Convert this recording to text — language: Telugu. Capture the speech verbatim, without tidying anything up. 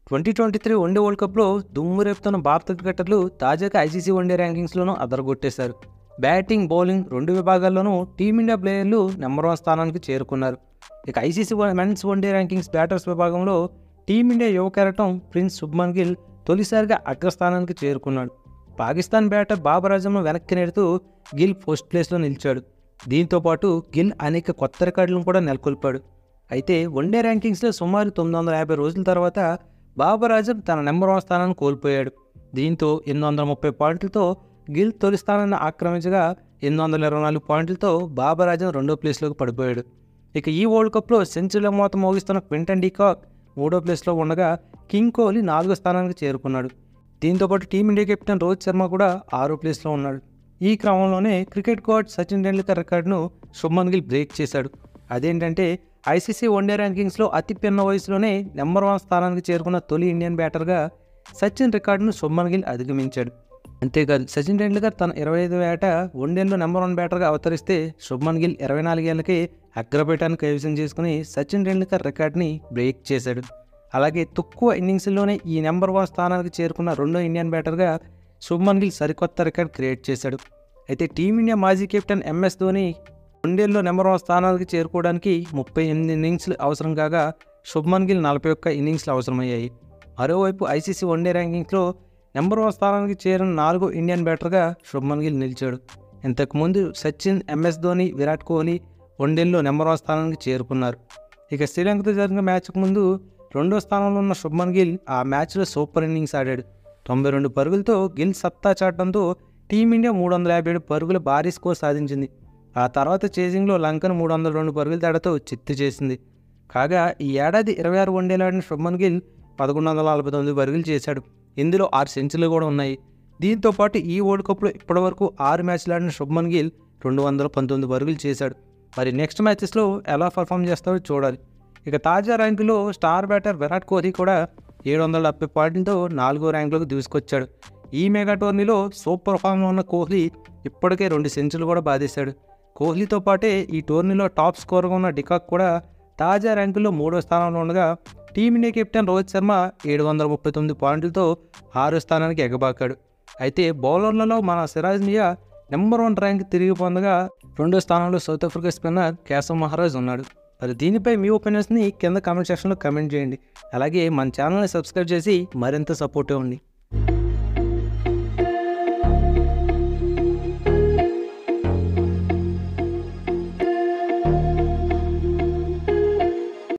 Twenty twenty three one day world కప్లో దుమ్ము రేపుతున్న భారత క్రికెటర్లు తాజాగా ఐసీసీ వన్డే ర్యాంకింగ్స్లోనూ అదరగొట్టేశారు. బ్యాటింగ్, బౌలింగ్ రెండు విభాగాల్లోనూ టీమిండియా ప్లేయర్లు నెంబర్ వన్ స్థానానికి చేరుకున్నారు. ఇక ICC men's one day rankings batters విభాగంలో టీమిండియా యువ కెరటం ప్రిన్స్ శుభ్మన్ గిల్ తొలిసారిగా అగ్రస్థానానికి చేరుకున్నాడు. పాకిస్తాన్ బ్యాటర్ బాబర్ ఆజంను వెనక్కి నెడుతూ గిల్ ఫస్ట్ ప్లేస్లో నిలిచాడు. దీంతోపాటు గిల్ అనేక కొత్త రికార్డులను కూడా నెలకొల్పాడు. అయితే వన్డే ర్యాంకింగ్స్లో సుమారు తొమ్మిది వందల యాభై రోజుల తర్వాత బాబర్ ఆజం తన నెంబర్ వన్ స్థానాన్ని కోల్పోయాడు. దీంతో ఎనిమిది వందల ముప్పై పాయింట్లతో గిల్ తొలి స్థానాన్ని ఆక్రమించగా ఎనిమిది వందల ఇరవై నాలుగు పాయింట్లతో బాబర్ ఆజం రెండో ప్లేస్లోకి పడిపోయాడు. ఇక ఈ వరల్డ్ కప్లో సెంచరీల మోత మోగిస్తున్న క్వింటన్ డీకాక్ మూడో ప్లేస్లో ఉండగా కింగ్ కోహ్లీ నాలుగో స్థానానికి చేరుకున్నాడు. దీంతోపాటు టీమిండియా కెప్టెన్ రోహిత్ శర్మ కూడా ఆరో ప్లేస్లో ఉన్నాడు. ఈ క్రమంలోనే క్రికెట్ గాడ్ సచిన్ టెండూల్కర్ రికార్డును శుభ్మన్ గిల్ బ్రేక్ చేశాడు. అదేంటంటే ఐసీసీ వన్డే ర్యాంకింగ్స్లో అతి పిన్న వయసులోనే నెంబర్ వన్ స్థానానికి చేరుకున్న తొలి ఇండియన్ బ్యాటర్గా సచిన్ రికార్డును శుభ్మన్ గిల్ అధిగమించాడు. అంతేకాదు సచిన్ టెండూల్కర్ తన ఇరవై ఐదు ఏట వన్డేల్లో నెంబర్ వన్ బ్యాటర్గా అవతరిస్తే శుభ్మన్ గిల్ ఇరవై నాలుగేళ్లకే అగ్రపీఠాన్ని కైవసం చేసుకుని సచిన్ టెండూల్కర్ రికార్డుని బ్రేక్ చేశాడు. అలాగే తక్కువ ఇన్నింగ్స్లోనే ఈ నెంబర్ వన్ స్థానానికి చేరుకున్న రెండో ఇండియన్ బ్యాటర్గా శుభ్మన్ గిల్ సరికొత్త రికార్డ్ క్రియేట్ చేశాడు. అయితే టీమిండియా మాజీ కెప్టెన్ ఎంఎస్ ధోని వన్డేల్లో నెంబర్ వన్ స్థానానికి చేరుకోవడానికి ముప్పై ఎనిమిది ఇన్నింగ్స్లు అవసరం కాగా శుభ్మన్ గిల్ నలభై ఒక్క ఇన్నింగ్స్లు అవసరమయ్యాయి. మరోవైపు ఐసీసీ వన్డే ర్యాంకింగ్స్లో నెంబర్ వన్ స్థానానికి చేరిన నాలుగో ఇండియన్ బ్యాటర్గా శుభ్మన్ గిల్ నిలిచాడు. ఇంతకుముందు సచిన్, ఎంఎస్ ధోని, విరాట్ కోహ్లీ వన్డేల్లో నెంబర్ వన్ స్థానానికి చేరుకున్నారు. ఇక శ్రీలంకతో జరిగిన మ్యాచ్కు ముందు రెండో స్థానంలో ఉన్న శుభ్మన్ గిల్ ఆ మ్యాచ్లో సూపర్ ఇన్నింగ్స్ ఆడాడు. తొంభై రెండు పరుగులతో గిల్ సత్తా చాటడంతో టీమిండియా మూడు వందల యాభై ఏడు పరుగుల భారీ స్కోర్ సాధించింది. ఆ తర్వాత చేజింగ్లో లంకను మూడు వందల రెండు పరుగుల తేడాతో చిత్తు చేసింది. కాగా ఈ ఏడాది ఇరవై ఆరు వన్డేలు ఆడిన శుభ్మన్ గిల్ పదకొండు వందల నలభై తొమ్మిది పరుగులు చేశాడు. ఇందులో ఆరు సెంచరీలు కూడా ఉన్నాయి. దీంతోపాటు ఈ వరల్డ్ కప్లో ఇప్పటివరకు ఆరు మ్యాచ్లు ఆడిన శుభ్మన్ గిల్ రెండు వందల పంతొమ్మిది పరుగులు చేశాడు. మరి నెక్స్ట్ మ్యాచెస్లో ఎలా పర్ఫామ్ చేస్తాడో చూడాలి. ఇక తాజా ర్యాంకులో స్టార్ బ్యాటర్ విరాట్ కోహ్లీ కూడా ఏడు వందల డెబ్బై పాయింట్లతో నాలుగో ర్యాంకులోకి దూసుకొచ్చాడు. ఈ మెగా టోర్నీలో సూపర్ ఫామ్లో ఉన్న కోహ్లీ ఇప్పటికే రెండు సెంచరీలు కూడా బాధేశాడు. కోహ్లీతో పాటే ఈ టోర్నీలో టాప్ స్కోర్గా ఉన్న డికాక్ కూడా తాజా ర్యాంకుల్లో మూడో స్థానంలో ఉండగా టీమిండియా కెప్టెన్ రోహిత్ శర్మ ఏడు వందల ముప్పై తొమ్మిది పాయింట్లతో ఆరో స్థానానికి ఎగబాకాడు. అయితే బౌలర్లలో మన Siraj Miyan number one rank తిరిగి పొందగా రెండో స్థానంలో South Africa spinner Keshav Maharaj ఉన్నాడు. మరి దీనిపై మీ ఒపీనియన్స్ని కింద కామెంట్ సెక్షన్లో కామెంట్ చేయండి. అలాగే మన ఛానల్ని సబ్స్క్రైబ్ చేసి మరింత సపోర్ట్ ఇవ్వండి.